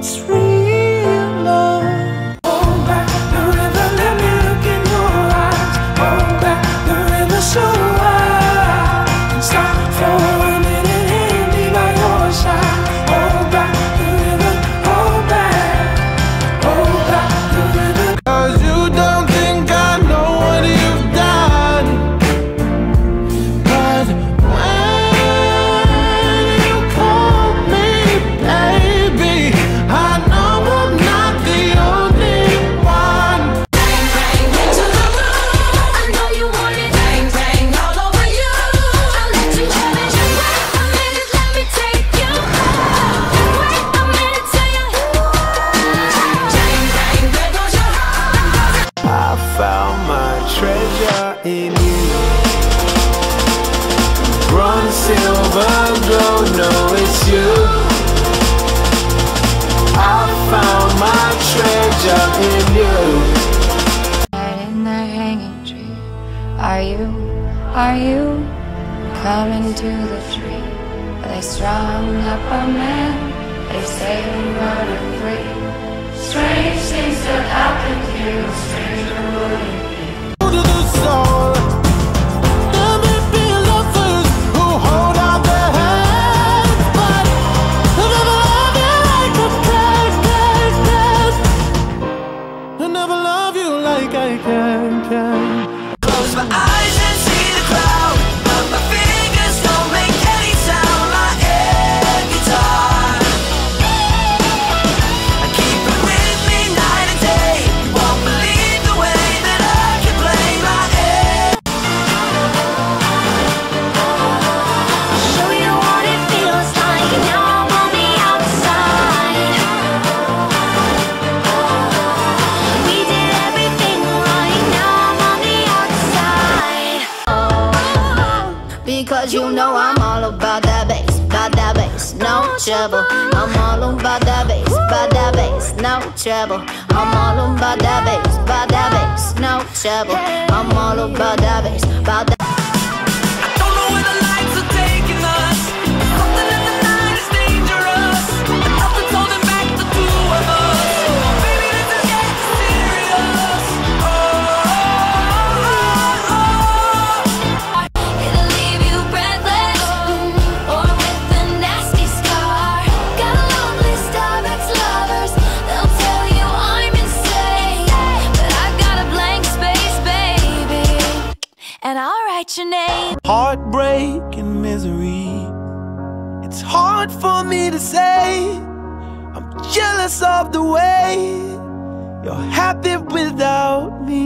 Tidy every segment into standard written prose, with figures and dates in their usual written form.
it's real love. Hold back the river, let me look in your eyes. Hold back the river so wide, and stop for a minute and be by your side. Hold back the river, hold back the river. 'Cause you don't think I know what you've done. 'Cause when you call me baby, I know I'm not the only one. Bang, bang, into the room. I know you want it. Bang, bang, all over you. I'll let you have it. Just wait a minute, let me take you home. Wait a minute till you bang, bang, there goes your heart. I found my treasure in you. Bronze, silver, gold, no, it's you. I found my treasure in you. In the hanging tree, are you coming to the tree? They strung up a man, they say we running free. Strange things that happen to you, stranger would it be? To the soul, there may be lovers who hold out their hands, but they'll never love you like I can. They'll never love you like I can. Close my eyes and see the crowd, but my fingers don't make any sound. My air guitar, I keep it with me night and day. You won't believe the way that I can play my air. Show you what it feels like, and now I'm on the outside. We did everything right, now I'm on the outside. Because you know I'm all about that bass, no trouble. I'm all about that bass, no trouble. I'm all about that bass, no trouble. I'm all about that bass, about that. I don't know where the lights are taking us. Something in the night is dangerous, and nothing's holding back the two of us. Baby, this is getting serious. It'll leave you breathless, or with a nasty scar. Got a long list of ex-lovers, they'll tell you I'm insane, but I've got a blank space, baby, and I'll write your name. Heartbreak and misery, it's hard for me to say. I'm jealous of the way you're happy without me.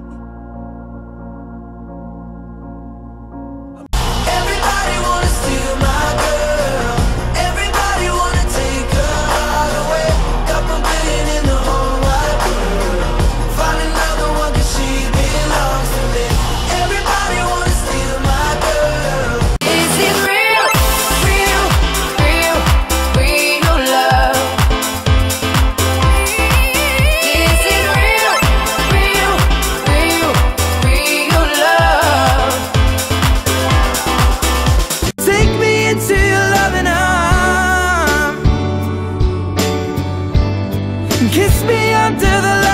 Everybody wanna steal my girl. Everybody wanna take her heart away. Couple billion in the whole wide world. Find another one 'cause she belongs to me. Everybody wanna steal my girl. Is it real, real, real, real love? Is it real, real, real, real love? Take me into your loving arms, kiss me under the